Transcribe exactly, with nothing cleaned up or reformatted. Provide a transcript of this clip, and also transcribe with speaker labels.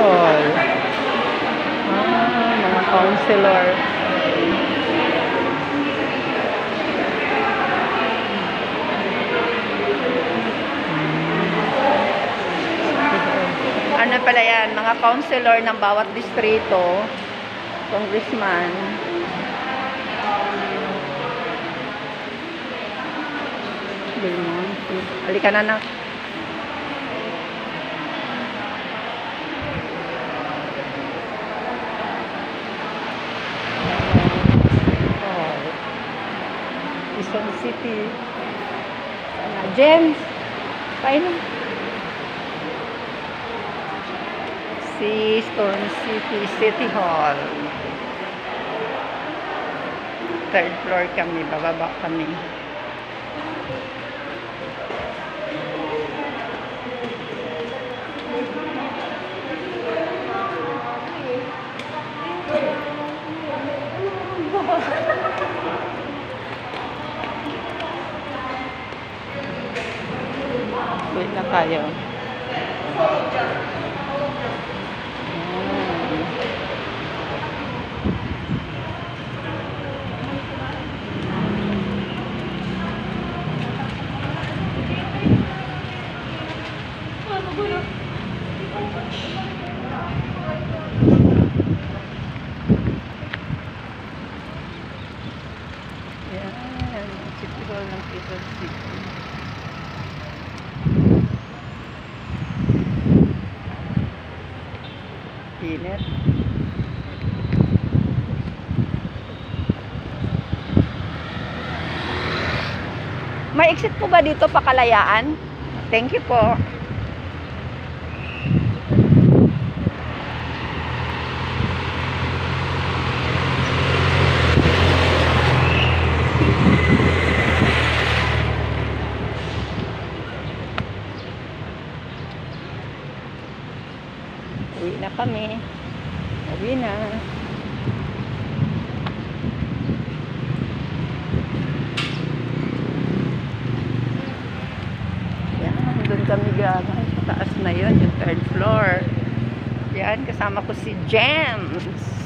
Speaker 1: Hall. Ah, mga counselor. Ano pala yan? Mga counselor ng bawat distrito. Congressman. Belmonte. Halika na na. Quezon City. Sana. James. Painom. Si Stone City City Hall. Third floor kami. Bababa kami. Wait na tayo. Yan, City Hall ng Quezon City. Init. May exit po ba dito pa Kalayaan? Thank you po. Uwi na kami. Uwi na. Yan, doon kami gagawin. Taas na yun, yung third floor. Yan, kasama ko si James.